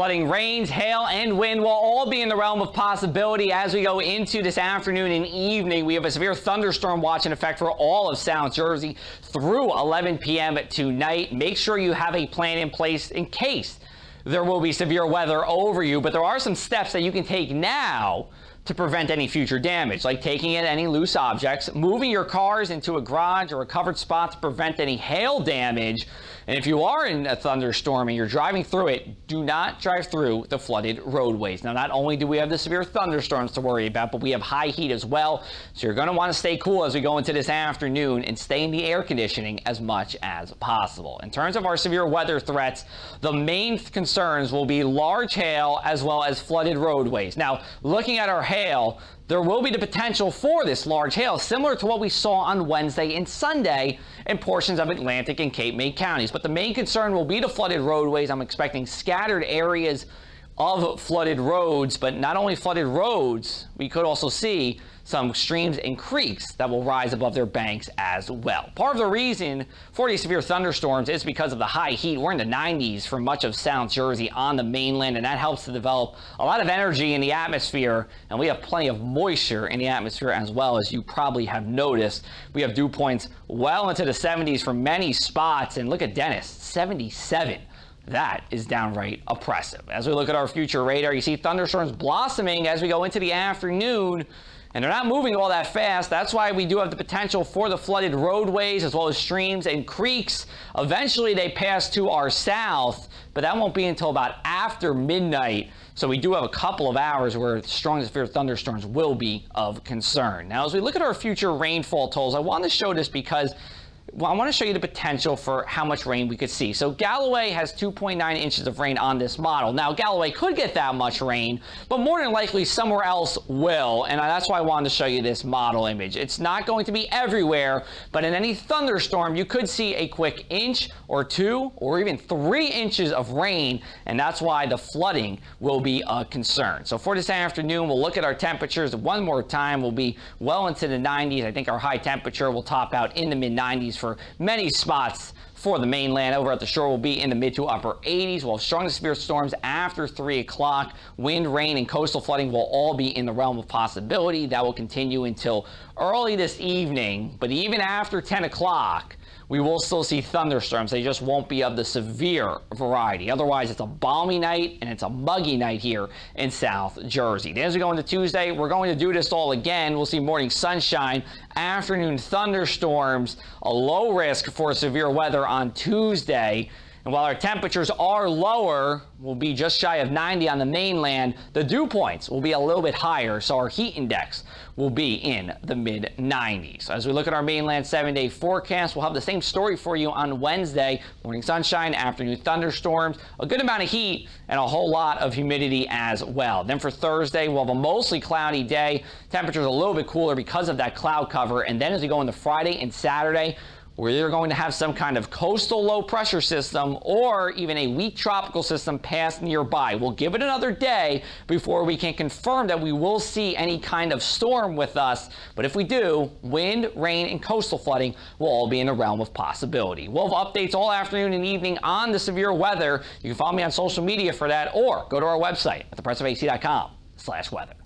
Flooding, rains, hail, and wind will all be in the realm of possibility as we go into this afternoon and evening. We have a severe thunderstorm watch in effect for all of South Jersey through 11 p.m. tonight. Make sure you have a plan in place in case there will be severe weather over you, but there are some steps that you can take now to prevent any future damage, like taking in any loose objects, moving your cars into a garage or a covered spot to prevent any hail damage. And if you are in a thunderstorm and you're driving through it, do not drive through the flooded roadways. Now, not only do we have the severe thunderstorms to worry about, but we have high heat as well. So you're going to want to stay cool as we go into this afternoon and stay in the air conditioning as much as possible. In terms of our severe weather threats, the main concerns will be large hail as well as flooded roadways. Now, looking at our hail, there will be the potential for this large hail, similar to what we saw on Wednesday and Sunday in portions of Atlantic and Cape May counties. But the main concern will be the flooded roadways. I'm expecting scattered areas of flooded roads, but not only flooded roads, we could also see some streams and creeks that will rise above their banks as well. Part of the reason for these severe thunderstorms is because of the high heat. We're in the 90s for much of South Jersey on the mainland, and that helps to develop a lot of energy in the atmosphere, and we have plenty of moisture in the atmosphere as well, as you probably have noticed. We have dew points well into the 70s for many spots, and look at Dennis, 77. That is downright oppressive. As we look at our future radar, you see thunderstorms blossoming as we go into the afternoon, and they're not moving all that fast. That's why we do have the potential for the flooded roadways as well as streams and creeks. Eventually, they pass to our south, but that won't be until about after midnight. So we do have a couple of hours where strong severe thunderstorms will be of concern. Now, as we look at our future rainfall totals, I want to show this because I want to show you the potential for how much rain we could see. So Galloway has 2.9 inches of rain on this model. Now, Galloway could get that much rain, but more than likely somewhere else will. And that's why I wanted to show you this model image. It's not going to be everywhere, but in any thunderstorm, you could see a quick inch or 2 or even 3 inches of rain. And that's why the flooding will be a concern. So for this afternoon, we'll look at our temperatures one more time. We'll be well into the 90s. I think our high temperature will top out in the mid-90s for many spots for the mainland. Over at the shore, will be in the mid to upper 80s. We'll have strong to severe storms after 3 o'clock. Wind, rain, and coastal flooding will all be in the realm of possibility. That will continue until early this evening. But even after 10 o'clock, we will still see thunderstorms. They just won't be of the severe variety. Otherwise, it's a balmy night and it's a muggy night here in South Jersey. Then as we go into Tuesday, we're going to do this all again. We'll see morning sunshine, afternoon thunderstorms, a low risk for severe weather on Tuesday. And while our temperatures are lower, we'll be just shy of 90 on the mainland, the dew points will be a little bit higher, so our heat index will be in the mid-90s. As we look at our mainland 7-day forecast, we'll have the same story for you on Wednesday. Morning sunshine, afternoon thunderstorms, a good amount of heat, and a whole lot of humidity as well. Then for Thursday, we'll have a mostly cloudy day. Temperatures a little bit cooler because of that cloud cover. And then as we go into Friday and Saturday, we're either going to have some kind of coastal low pressure system or even a weak tropical system pass nearby. We'll give it another day before we can confirm that we will see any kind of storm with us. But if we do, wind, rain, and coastal flooding will all be in the realm of possibility. We'll have updates all afternoon and evening on the severe weather. You can follow me on social media for that or go to our website at thepressofac.com/weather.